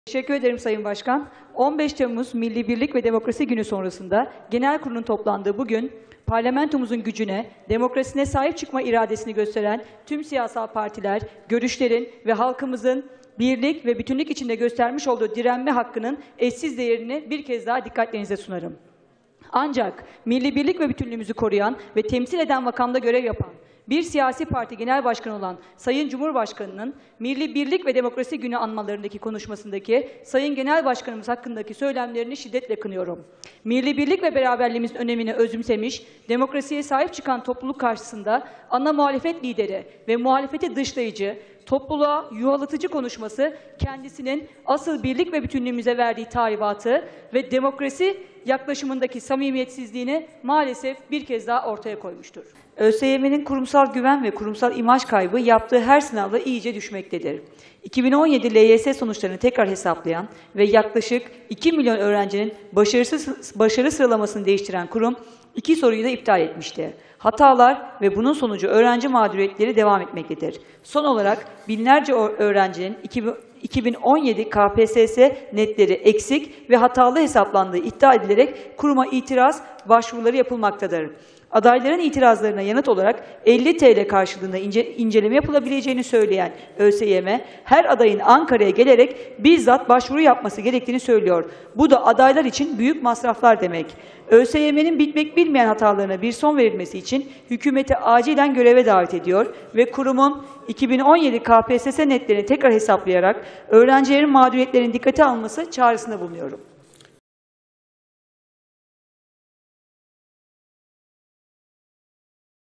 Teşekkür ederim Sayın Başkan. 15 Temmuz Milli Birlik ve Demokrasi Günü sonrasında Genel Kurulun toplandığı bugün parlamentomuzun gücüne, demokrasisine sahip çıkma iradesini gösteren tüm siyasal partiler, görüşlerin ve halkımızın birlik ve bütünlük içinde göstermiş olduğu direnme hakkının eşsiz değerini bir kez daha dikkatlerinize sunarım. Ancak milli birlik ve bütünlüğümüzü koruyan ve temsil eden makamda görev yapan bir siyasi parti genel başkanı olan Sayın Cumhurbaşkanı'nın Milli Birlik ve Demokrasi Günü anmalarındaki konuşmasındaki Sayın Genel Başkanımız hakkındaki söylemlerini şiddetle kınıyorum. Milli birlik ve beraberliğimizin önemini özümsemiş, demokrasiye sahip çıkan topluluk karşısında ana muhalefet lideri ve muhalefeti dışlayıcı, topluluğa yuhalatıcı konuşması kendisinin asıl birlik ve bütünlüğümüze verdiği tahribatı ve demokrasi yaklaşımındaki samimiyetsizliğini maalesef bir kez daha ortaya koymuştur. ÖSYM'nin kurumsal güven ve kurumsal imaj kaybı yaptığı her sınavda iyice düşmektedir. 2017 LYS sonuçlarını tekrar hesaplayan ve yaklaşık 2 milyon öğrencinin başarı sıralamasını değiştiren kurum 2 soruyu da iptal etmişti. Hatalar ve bunun sonucu öğrenci mağduriyetleri devam etmektedir. Son olarak binlerce öğrencinin 2017 KPSS netleri eksik ve hatalı hesaplandığı iddia edilerek kuruma itiraz başvuruları yapılmaktadır. Adayların itirazlarına yanıt olarak 50 TL karşılığında inceleme yapılabileceğini söyleyen ÖSYM, her adayın Ankara'ya gelerek bizzat başvuru yapması gerektiğini söylüyor. Bu da adaylar için büyük masraflar demek. ÖSYM'nin bitmek bilmeyen hatalarına bir son verilmesi için hükümeti acilen göreve davet ediyor ve kurumun 2017 KPSS netlerini tekrar hesaplayarak öğrencilerin mağduriyetlerinin dikkate alınması çağrısında bulunuyorum.